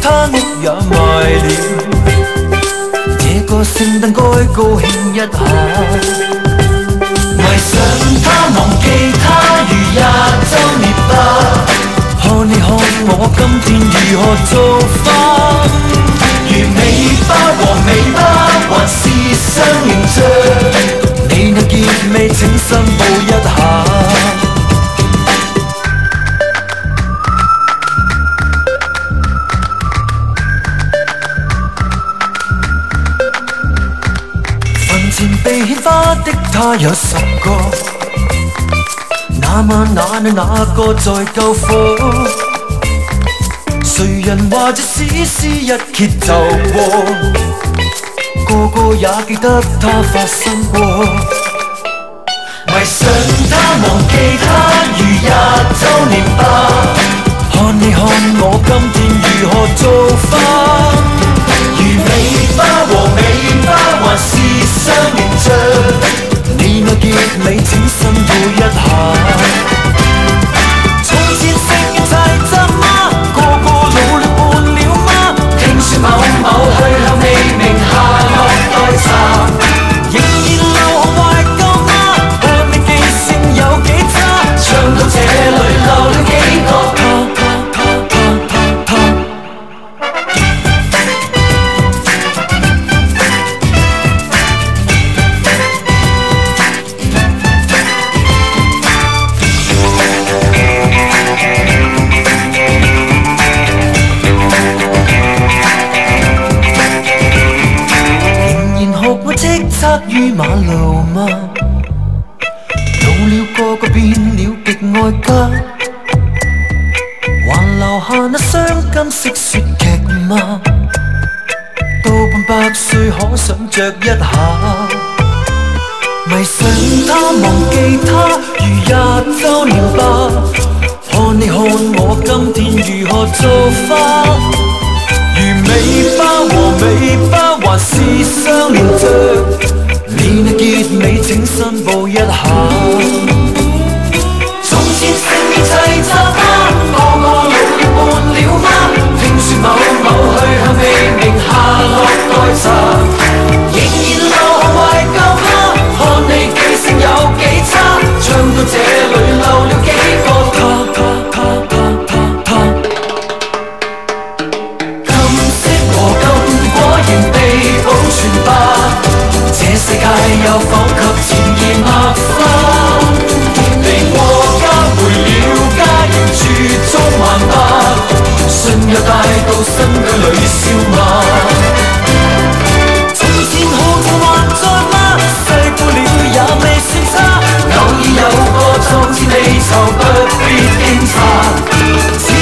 他屋也賣了。這個聖誕該高興一下，迷上他忘記他如20週年吧。看你看我今天如何做法，如尾巴和尾巴還是相連着，你那結尾請申報一下。墳前被獻花的他有10個，那晚那個在救火？誰人話這絲一揭就過？個個也記得他發生過。迷上他忘記他如20週年吧。看你看我今天如何做法，如尾巴和尾巴還是相連着，你那結尾請申報一下。從前成日齊集嗎？個個老了半了嗎？聽說某某去向未明下落待查，仍然流行懷舊嗎？看你記性有幾差，唱到這裏漏了幾個於馬路嗎？老了個個變了極愛家，還留下那傷感式説劇嗎？到半百歲可想着一下，迷上他忘記他如20週年吧。看你看我今天如何做法，如尾巴和尾巴還是相連着，你那結尾請申報一下。從前成年齊集嗎？個個老了半了嗎？聽說某某去向未明下落待查，仍然流行懷舊嗎？看你記性有幾差，唱到這裏漏了幾個他。保存吧，這世界又仿及前夜墨花，離過家回了家，仍住中環吧，信又帶到新居裏笑罵。從前豪情還在嗎？細過了也未算差，偶爾有個壯志未酬不必驚詫。